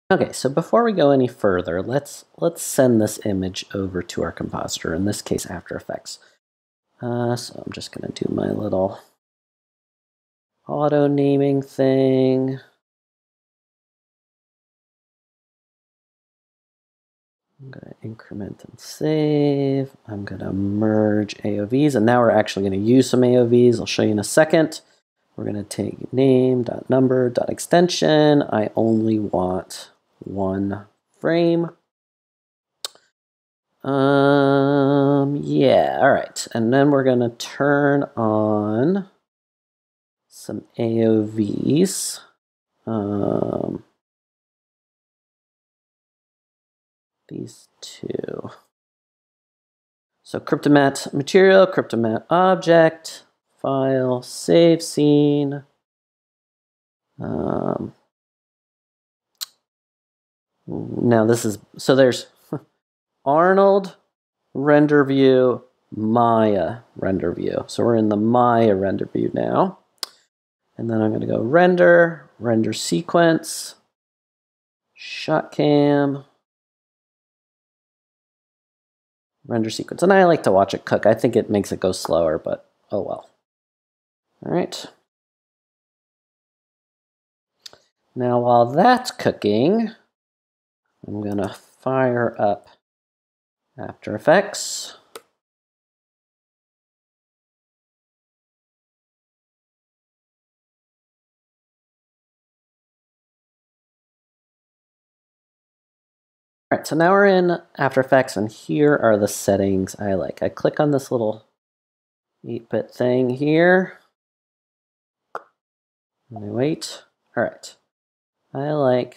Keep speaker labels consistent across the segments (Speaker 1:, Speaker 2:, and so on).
Speaker 1: Okay, so before we go any further, let's send this image over to our compositor, in this case AfterEffects. So I'm just going to do my little auto naming thing. I'm going to increment and save. I'm going to merge AOVs, and now we're actually going to use some AOVs. I'll show you in a second. We're going to take name.number.extension. I only want one frame. Yeah, all right. And then we're going to turn on some AOVs. These two. So Cryptomat material, Cryptomat object, file, save scene. Now this is, so there's Arnold render view, Maya render view. So we're in the Maya render view now. And then I'm going to go render, render sequence, shot cam, render sequence. And I like to watch it cook. I think it makes it go slower, but oh well. All right. Now while that's cooking, I'm going to fire up AfterEffects. All right, so now we're in AfterEffects, and here are the settings I like. I click on this little 8-bit thing here, and I wait. All right, I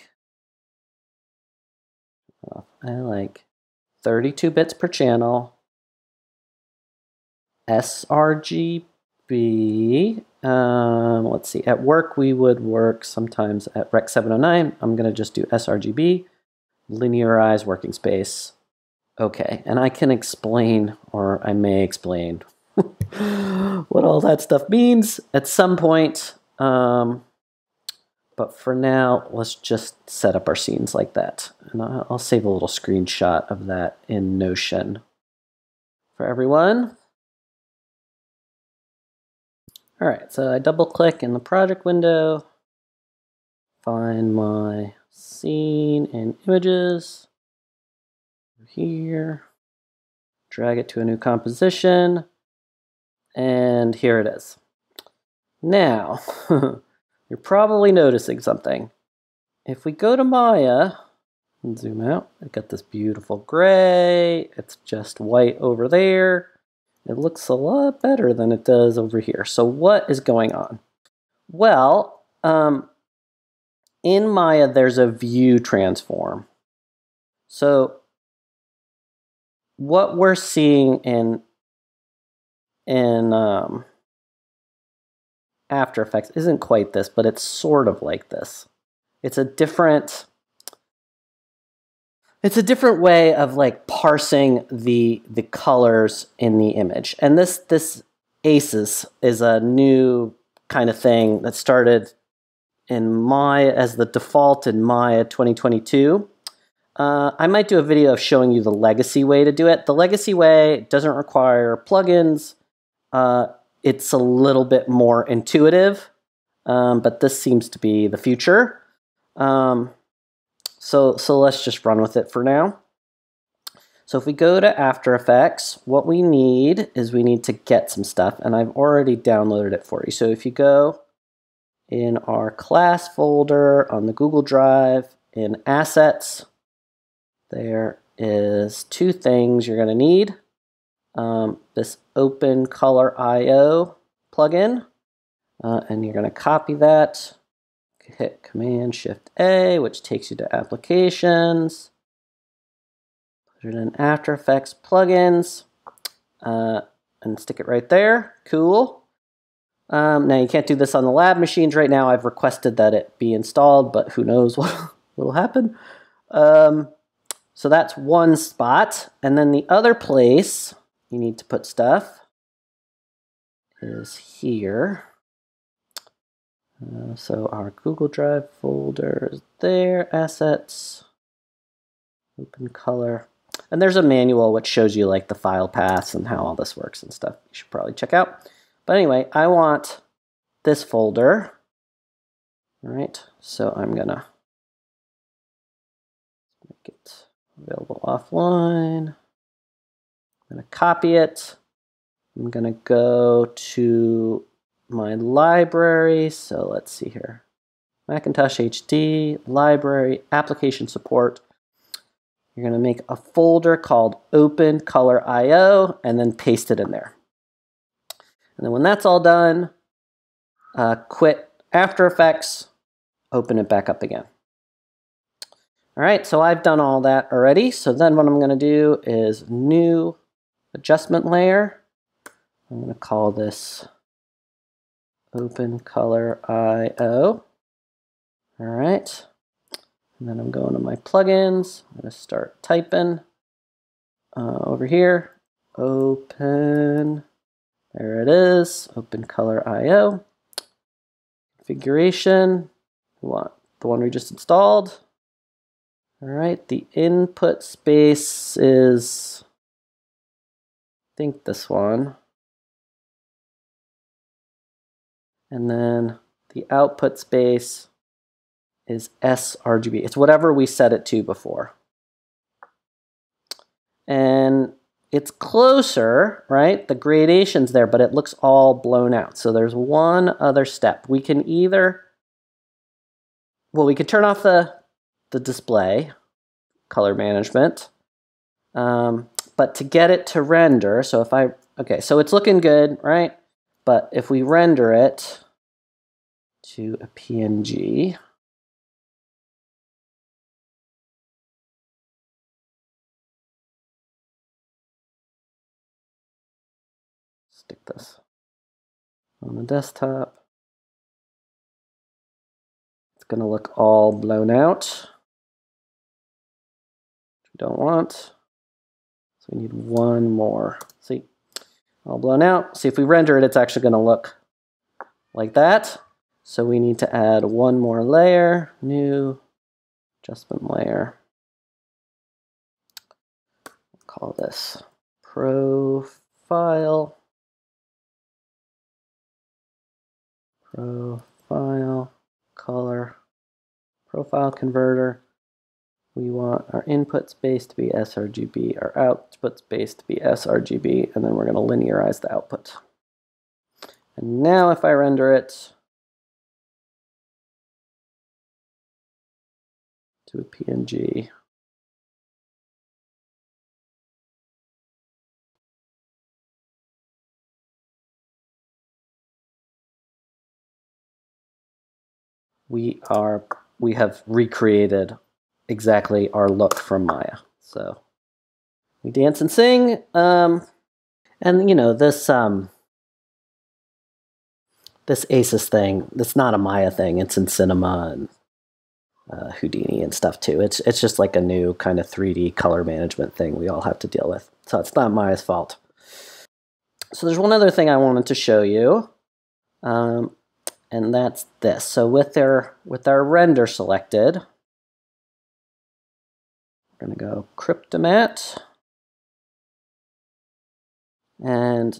Speaker 1: like 32 bits per channel, sRGB. Let's see, at work we would work sometimes at Rec 709. I'm going to just do sRGB. Linearize working space. Okay, and I can explain, or I may explain, what all that stuff means at some point. But for now, let's just set up our scenes like that. And I'll save a little screenshot of that in Notion for everyone. All right, so I double click in the project window, find my scene and images here, drag it to a new composition, and here it is. Now, you're probably noticing something. If we go to Maya and zoom out, I got this beautiful gray. It's just white over there. It looks a lot better than it does over here. So what is going on? Well, in Maya, there's a view transform. So what we're seeing in AfterEffects isn't quite this, but it's sort of like this. It's a different way of like parsing the colors in the image. And this ACES is a new kind of thing that started in Maya as the default in Maya 2022. I might do a video of showing you the legacy way to do it. The legacy way doesn't require plugins. It's a little bit more intuitive, but this seems to be the future. So let's just run with it for now. So if we go to AfterEffects, what we need is we need to get some stuff, and I've already downloaded it for you. So if you go in our class folder on the Google Drive in Assets, there is two things you're going to need. This Open Color IO plugin, and you're going to copy that. Hit Command-Shift-A, which takes you to Applications. Put it in AfterEffects Plugins, and stick it right there. Cool. Now you can't do this on the lab machines right now. I've requested that it be installed, but who knows what will happen. So that's one spot, and then the other place you need to put stuff is here. So our Google Drive folder is there, assets, open color. And there's a manual which shows you like the file paths and how all this works and stuff. You should probably check out. But anyway, I want this folder. All right, so I'm gonna make it available offline. I'm gonna copy it. I'm gonna go to my library. So let's see here. Macintosh HD, library, application support. You're gonna make a folder called Open Color IO and then paste it in there. And then when that's all done, quit After Effects, open it back up again. All right, so I've done all that already. So then what I'm going to do is new adjustment layer. I'm going to call this Open Color IO. All right, and then I'm going to my plugins. I'm going to start typing over here. Open, there it is, Open Color IO. Configuration, we want the one we just installed. All right, the input space is, I think this one. And then the output space is sRGB. It's whatever we set it to before. And it's closer, right? The gradation's there, but it looks all blown out. So there's one other step. We can either, well, we can turn off the display, color management. But to get it to render, so if I, okay, so it's looking good, right? But if we render it to a PNG, stick this on the desktop, it's gonna look all blown out. Don't want. So we need one more. See, all blown out. See, if we render it, it's actually going to look like that. So we need to add one more layer, new adjustment layer. We'll call this profile. Profile color. Profile converter. We want our input space to be sRGB, our output space to be sRGB, and then we're going to linearize the output. And now if I render it to a PNG, we have recreated exactly our look from Maya. So we dance and sing, and you know, this ACES thing, it's not a Maya thing. It's in Cinema and Houdini and stuff too. It's just like a new kind of 3D color management thing we all have to deal with. So it's not Maya's fault. So there's one other thing I wanted to show you, and that's this. So with our render selected, we're going to go Cryptomat, and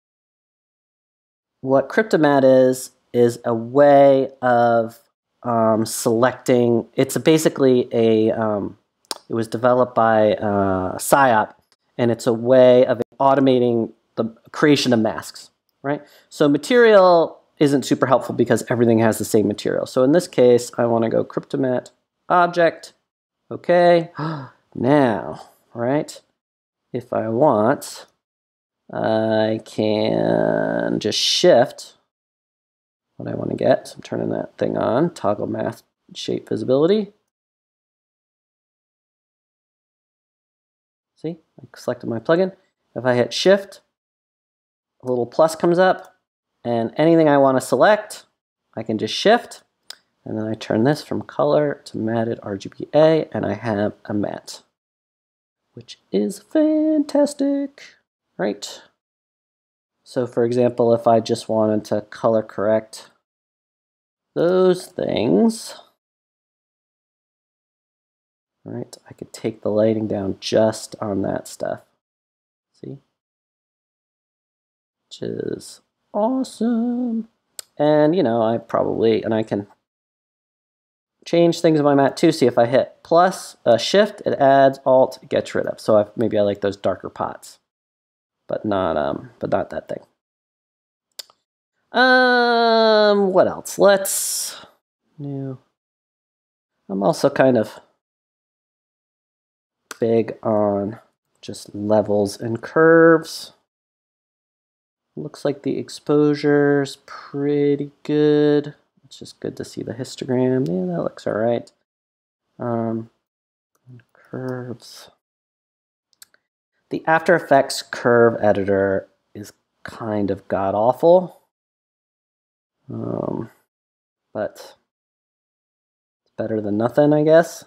Speaker 1: what Cryptomat is a way of selecting. It's basically a it was developed by PsyOp, and it's a way of automating the creation of masks, right? So material isn't super helpful because everything has the same material. So in this case, I want to go Cryptomat object. Okay, now, right, if I want, I can just shift what I want to get. So I'm turning that thing on, toggle mask shape visibility. See, I selected my plugin. If I hit shift, a little plus comes up, and anything I want to select, I can just shift. And then I turn this from color to matted RGBA, and I have a matte, which is fantastic, right? So for example, if I just wanted to color correct those things. All right, I could take the lighting down just on that stuff. See? Which is awesome. And, you know, I can change things in my mat too. See, if I hit plus, shift, it adds, alt, it gets rid of. So maybe I like those darker pots, but not that thing. What else? I'm also kind of big on just levels and curves. Looks like the exposure's pretty good. It's just good to see the histogram. Yeah, that looks all right. Curves. The AfterEffects curve editor is kind of god-awful. But it's better than nothing, I guess.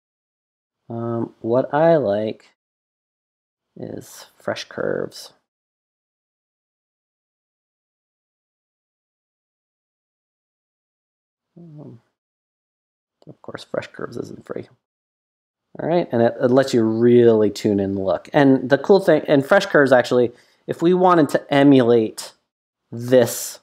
Speaker 1: What I like is fresh curves. Of course, fresh curves isn't free. All right, and it lets you really tune in the look. And the cool thing, and fresh curves actually, if we wanted to emulate this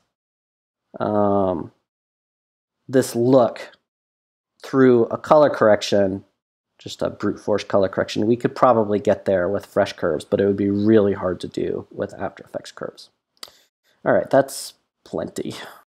Speaker 1: this look through a color correction, just a brute force color correction, we could probably get there with fresh curves, but it would be really hard to do with AfterEffects curves. All right, that's plenty.